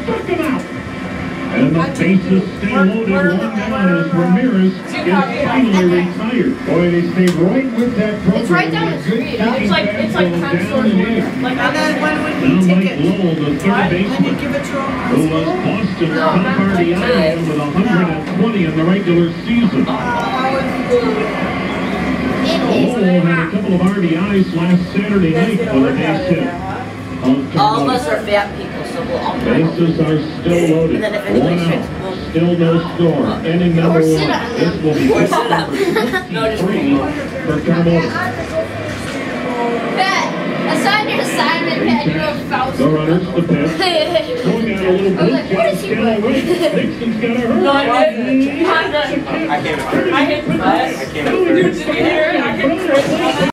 struck him out. And the bases stay loaded. One down as Ramirez is finally retired. Boy, they stayed right with that program. It's right down the street. It's like 10 stores later. Like, and then when would we now take Mike it? Lowell, the third baseman, When you give it to him? who was Boston's top RBI with 120 in the regular season. Lowell had a couple of RBIs last Saturday night with a base hit. All of us are fat people, so we'll all Bases are still loaded. And then if anybody One strikes, out. Still no score. Inning number one. This will be No, just 3 for Carmona. Pat, assign your assignment, Pat. You have Faust. The runners, the pitch. Going down a little I was like, what is he doing? Nixon's got a hurt. No, I didn't. I hit the bus. I came. Did you hear it? I hit